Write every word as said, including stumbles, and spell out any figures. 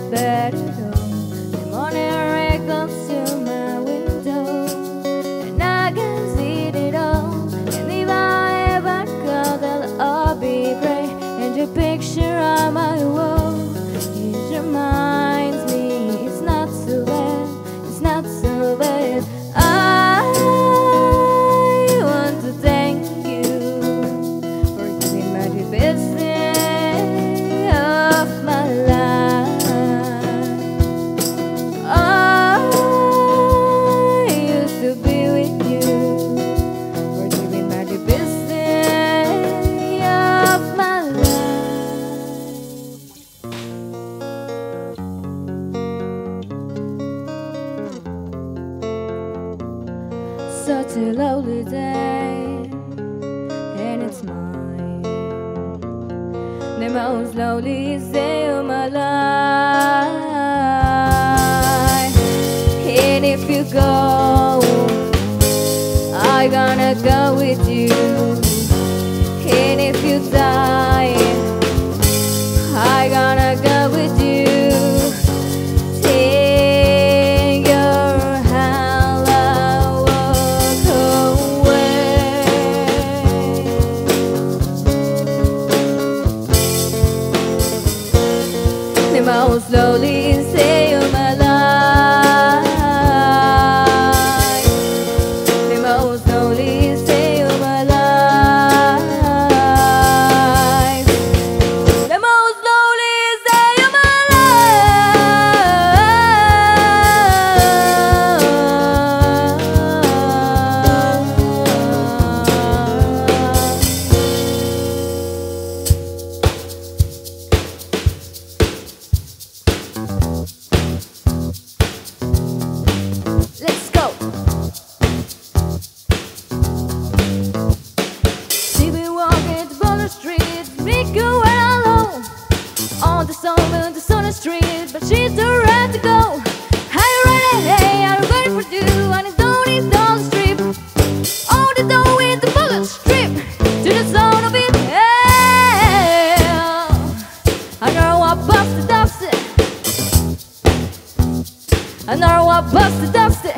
bed at home. The morning rain comes to my window, and I can see it all. And if I ever go, then I'll be brave. And your picture on my wall, it reminds me it's not so bad, it's not so bad. I want to thank you for giving me the best day of my life. I used to be with you, for giving me the best day of my life. Such a lovely day, and it's mine, the most loveliest day of my life. And if you go, I'm gonna go with you. And if you die, I'm gonna go with you. Take your hand, I'll walk away. The most loneliest day of my life. The most loneliest day of my life. The most loneliest day of my Let's go. See me walking down the street, make you alone. On the summer, the sunny street, but she's too red to go. Are you ready? Hey, I'm ready for you. And it's down, it's down the street. On the door with the bullet strip, to the sound of it. Yeah. I know I busted, dusted. I know I busted, dusted.